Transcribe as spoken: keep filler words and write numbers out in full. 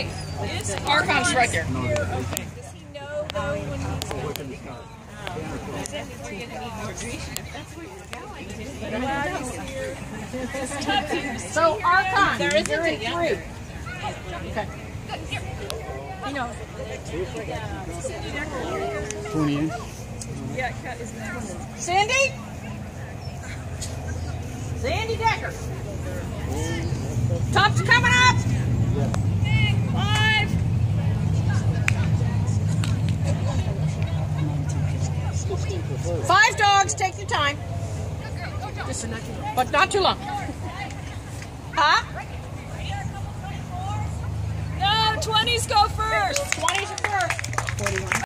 Okay, Archon's right there. Does he know though when he's So Archon, there is a three. Okay. you know twenty inch. yeah, cut his next. Sandy? Sandy Decker. Top's coming up. Five. Five dogs, take your time. But not too long. Huh? No, twenties go first. twenties are first.